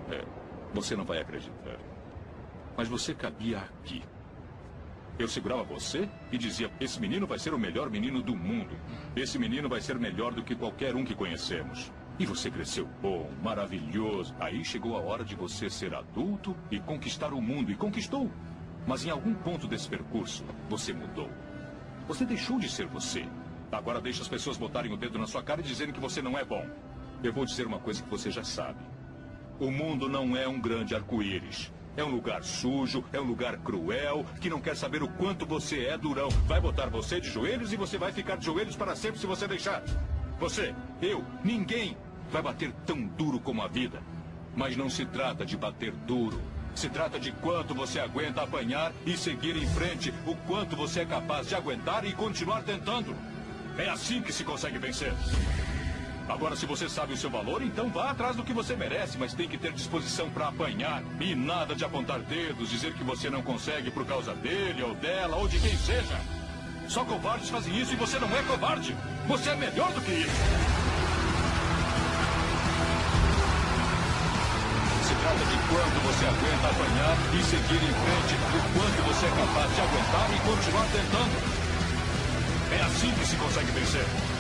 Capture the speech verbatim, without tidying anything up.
É, você não vai acreditar. Mas você cabia aqui. Eu segurava você e dizia, esse menino vai ser o melhor menino do mundo. Esse menino vai ser melhor do que qualquer um que conhecemos. E você cresceu bom, maravilhoso. Aí chegou a hora de você ser adulto e conquistar o mundo. E conquistou. Mas em algum ponto desse percurso, você mudou. Você deixou de ser você. Agora deixa as pessoas botarem o dedo na sua cara e dizerem que você não é bom. Eu vou dizer uma coisa que você já sabe. O mundo não é um grande arco-íris. É um lugar sujo, é um lugar cruel, que não quer saber o quanto você é durão. Vai botar você de joelhos e você vai ficar de joelhos para sempre se você deixar. Você, eu, ninguém vai bater tão duro como a vida. Mas não se trata de bater duro. Se trata de quanto você aguenta apanhar e seguir em frente, o quanto você é capaz de aguentar e continuar tentando. É assim que se consegue vencer. Agora, se você sabe o seu valor, então vá atrás do que você merece, mas tem que ter disposição para apanhar. E nada de apontar dedos, dizer que você não consegue por causa dele ou dela ou de quem seja. Só covardes fazem isso e você não é covarde. Você é melhor do que isso. Se trata de quanto você aguenta apanhar e seguir em frente, o quanto você é capaz de aguentar e continuar tentando. É assim que se consegue vencer.